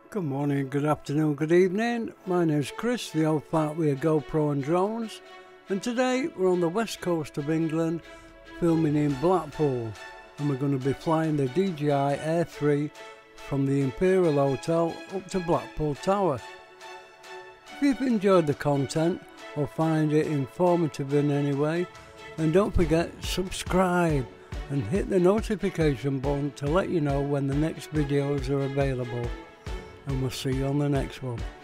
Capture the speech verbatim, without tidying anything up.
Good morning, good afternoon, good evening. My name's Chris, the old fart with a GoPro and drones, and today we're on the west coast of England filming in Blackpool, and we're going to be flying the D J I AIR three from the Imperial Hotel up to Blackpool Tower. If you've enjoyed the content or find it informative in any way, then don't forget subscribe and hit the notification button to let you know when the next videos are available. And we'll see you on the next one.